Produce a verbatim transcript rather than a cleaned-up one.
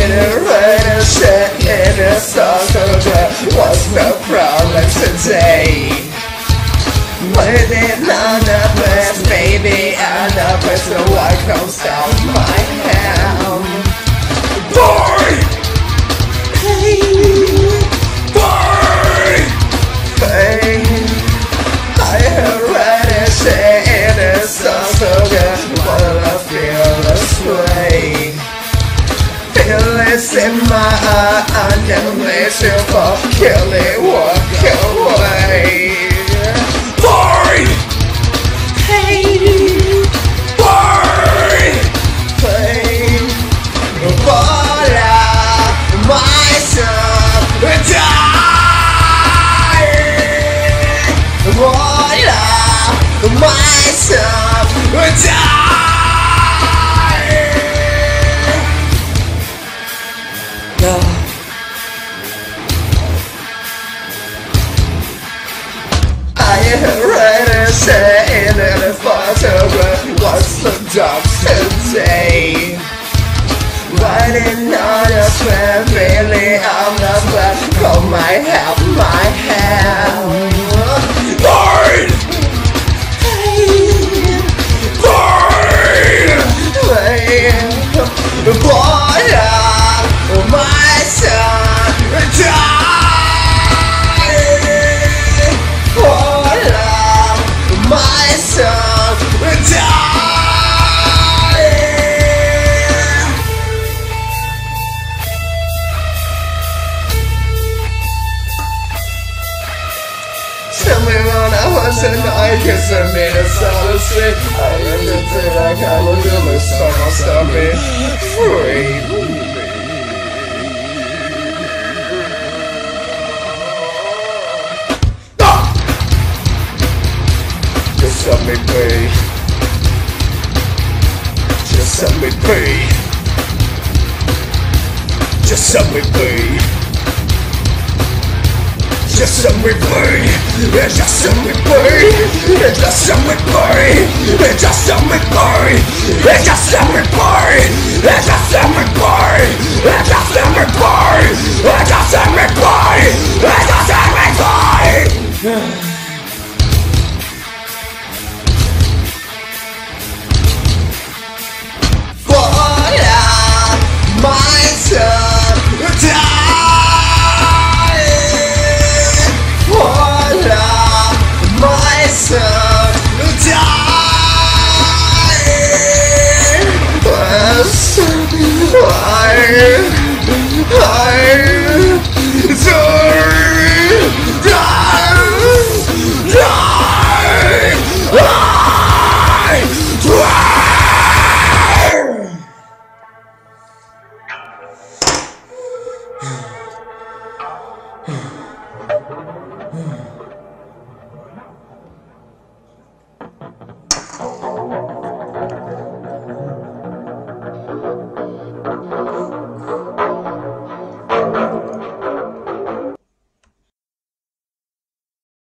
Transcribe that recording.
ready to shit in a soccer. What's the problem today? Waiting on the place, baby, on the place, so I can't stop my hand. Boy! Hey! Boy! Hey! I already said it is so good, but I feel this way. Feelings in my heart, I can miss you for killing, walk away. Boy! Hey! Boy! Hey! Voila! Myself die! Voila! Myself die! Yeah. I read it saying in a photograph, what's the doctor say? Writing on a square, really I'm not glad. Call my help, my help. Lord! Lord! Boy, my son, die! Boy, my son, die! Tell me when I was in I guess I made a solid sleep. I understood I got a little summer stomach free. Just let me be. Just let me be. Just let me be. Just let me be. Just let me be. Just let me be. Just let me be. Just let me be. Just let me be. Just let me be. Just let me be. Just let me be. I, I